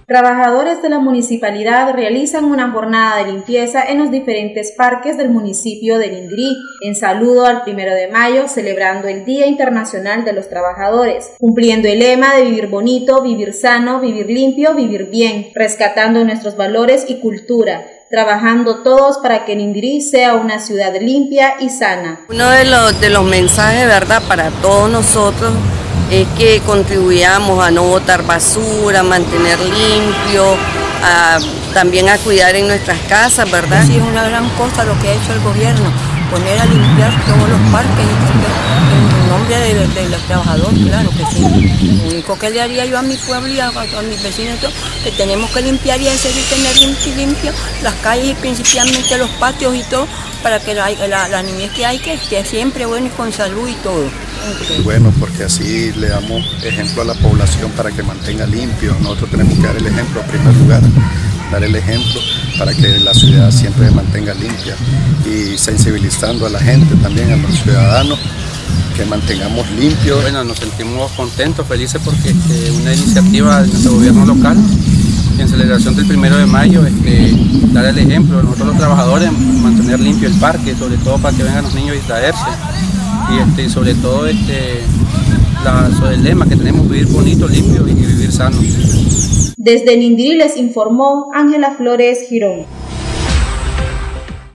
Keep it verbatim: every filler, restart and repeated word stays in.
Trabajadores de la municipalidad realizan una jornada de limpieza en los diferentes parques del municipio de Lindirí, en saludo al primero de mayo, celebrando el Día Internacional de los Trabajadores, cumpliendo el lema de vivir bonito, vivir sano, vivir limpio, vivir bien, rescatando nuestros valores y cultura, trabajando todos para que Lindirí sea una ciudad limpia y sana. Uno de los, de los mensajes, ¿verdad?, para todos nosotros es que contribuyamos a no botar basura, a mantener limpio, a, también a cuidar en nuestras casas, ¿verdad? Sí, es una gran cosa lo que ha hecho el gobierno, poner a limpiar todos los parques en nombre de, de los trabajadores, claro que sí. Lo único que le haría yo a mi pueblo y a, a mis vecinos que tenemos que limpiar y hacer y tener limpio, limpio las calles y principalmente los patios y todo, para que la, la, la niñez que hay que esté siempre bueno y con salud y todo. Bueno, porque así le damos ejemplo a la población para que mantenga limpio. Nosotros tenemos que dar el ejemplo en primer lugar, dar el ejemplo para que la ciudad siempre se mantenga limpia y sensibilizando a la gente también, a los ciudadanos, que mantengamos limpio. Bueno, nos sentimos contentos, felices porque este, una iniciativa de nuestro gobierno local en celebración del primero de mayo, este, dar el ejemplo, nosotros los trabajadores, mantener limpio el parque, sobre todo para que vengan los niños a distraerse. Y este, sobre todo este, la, sobre el lema que tenemos, vivir bonito, limpio y vivir sano. Desde Lindirí les informó Ángela Flores Girón.